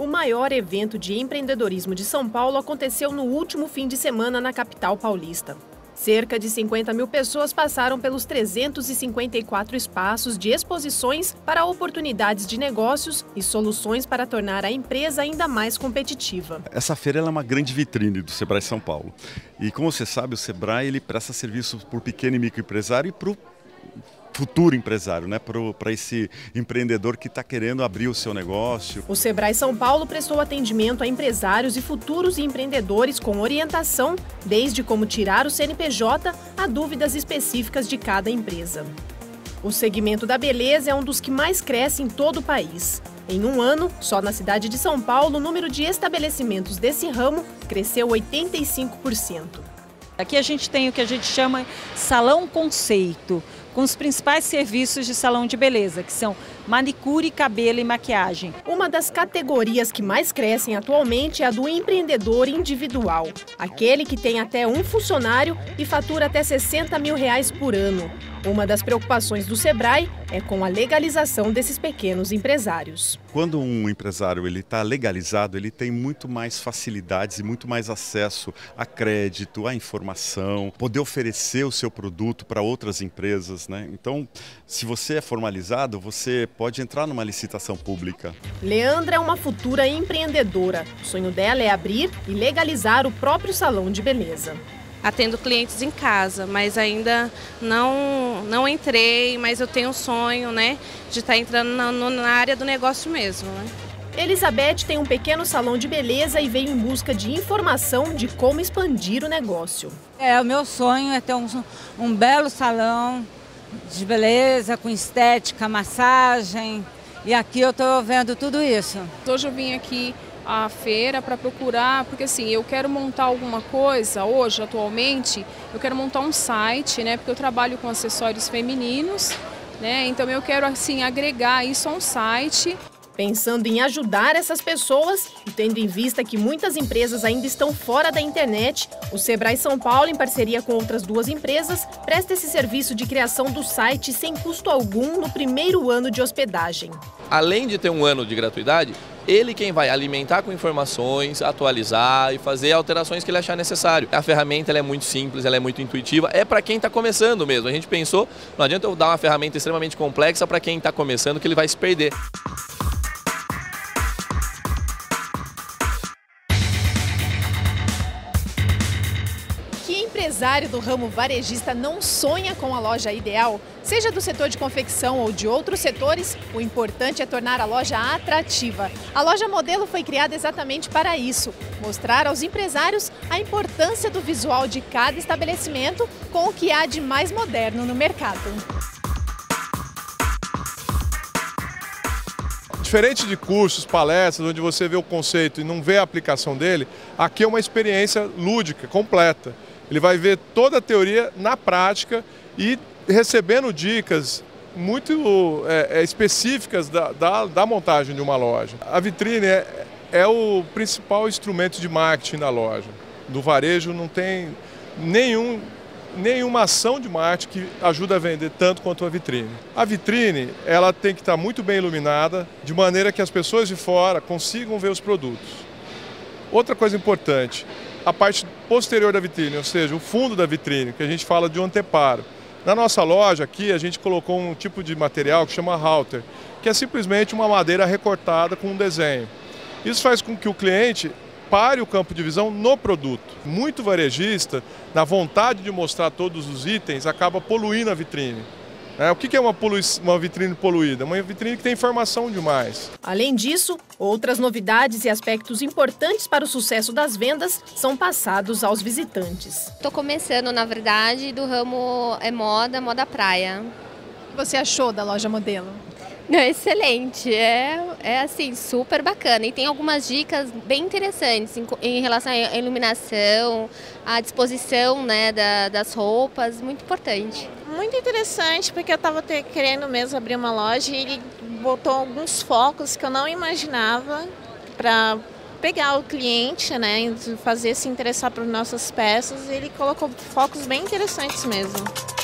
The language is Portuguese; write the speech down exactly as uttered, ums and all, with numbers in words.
O maior evento de empreendedorismo de São Paulo aconteceu no último fim de semana na capital paulista. Cerca de cinquenta mil pessoas passaram pelos trezentos e cinquenta e quatro espaços de exposições para oportunidades de negócios e soluções para tornar a empresa ainda mais competitiva. Essa feira ela é uma grande vitrine do Sebrae São Paulo. E como você sabe, o Sebrae ele presta serviço para o pequeno e microempresário e para o futuro empresário, né? Para esse empreendedor que está querendo abrir o seu negócio. O Sebrae São Paulo prestou atendimento a empresários e futuros empreendedores com orientação, desde como tirar o C N P J a dúvidas específicas de cada empresa. O segmento da beleza é um dos que mais cresce em todo o país. Em um ano, só na cidade de São Paulo, o número de estabelecimentos desse ramo cresceu oitenta e cinco por cento. Aqui a gente tem o que a gente chama salão conceito, com os principais serviços de salão de beleza, que são manicure, cabelo e maquiagem. Uma das categorias que mais crescem atualmente é a do empreendedor individual, aquele que tem até um funcionário e fatura até sessenta mil reais por ano. Uma das preocupações do Sebrae é com a legalização desses pequenos empresários. Quando um empresário ele está legalizado, ele tem muito mais facilidades e muito mais acesso a crédito, a informação, poder oferecer o seu produto para outras empresas, né? Então, se você é formalizado, você pode entrar numa licitação pública. Leandra é uma futura empreendedora. O sonho dela é abrir e legalizar o próprio salão de beleza. Atendo clientes em casa, mas ainda não, não entrei, mas eu tenho um sonho, né, de estar entrando na, na área do negócio mesmo, né? Elizabeth tem um pequeno salão de beleza e veio em busca de informação de como expandir o negócio. É, o meu sonho é ter um, um belo salão de beleza, com estética, massagem, e aqui eu estou vendo tudo isso. Hoje eu vim aqui à feira para procurar, porque assim, eu quero montar alguma coisa, hoje, atualmente, eu quero montar um site, né, porque eu trabalho com acessórios femininos, né, então eu quero assim agregar isso a um site. Pensando em ajudar essas pessoas e tendo em vista que muitas empresas ainda estão fora da internet, o Sebrae São Paulo, em parceria com outras duas empresas, presta esse serviço de criação do site sem custo algum no primeiro ano de hospedagem. Além de ter um ano de gratuidade, ele quem vai alimentar com informações, atualizar e fazer alterações que ele achar necessário. A ferramenta ela é muito simples, ela é muito intuitiva, é para quem está começando mesmo. A gente pensou, não adianta eu dar uma ferramenta extremamente complexa para quem está começando que ele vai se perder. O empresário do ramo varejista não sonha com a loja ideal? Seja do setor de confecção ou de outros setores, o importante é tornar a loja atrativa. A loja modelo foi criada exatamente para isso, mostrar aos empresários a importância do visual de cada estabelecimento com o que há de mais moderno no mercado. Diferente de cursos, palestras, onde você vê o conceito e não vê a aplicação dele, aqui é uma experiência lúdica, completa. Ele vai ver toda a teoria na prática e recebendo dicas muito é, específicas da, da, da montagem de uma loja. A vitrine é, é o principal instrumento de marketing da loja. Do varejo não tem nenhum, nenhuma ação de marketing que ajuda a vender tanto quanto a vitrine. A vitrine ela tem que estar muito bem iluminada, de maneira que as pessoas de fora consigam ver os produtos. Outra coisa importante, a parte posterior da vitrine, ou seja, o fundo da vitrine, que a gente fala de um anteparo. Na nossa loja aqui a gente colocou um tipo de material que chama halter, que é simplesmente uma madeira recortada com um desenho. Isso faz com que o cliente pare o campo de visão no produto. Muito varejista, na vontade de mostrar todos os itens, acaba poluindo a vitrine. É, o que é uma, uma vitrine poluída? Uma vitrine que tem informação demais. Além disso, outras novidades e aspectos importantes para o sucesso das vendas são passados aos visitantes. Estou começando, na verdade, do ramo é moda, moda praia. O que você achou da loja modelo? É excelente, é, é assim, super bacana e tem algumas dicas bem interessantes em, em relação à iluminação, à disposição, né, da, das roupas, muito importante. Muito interessante, porque eu estava querendo mesmo abrir uma loja e ele botou alguns focos que eu não imaginava para pegar o cliente, né, fazer se interessar por nossas peças, e ele colocou focos bem interessantes mesmo.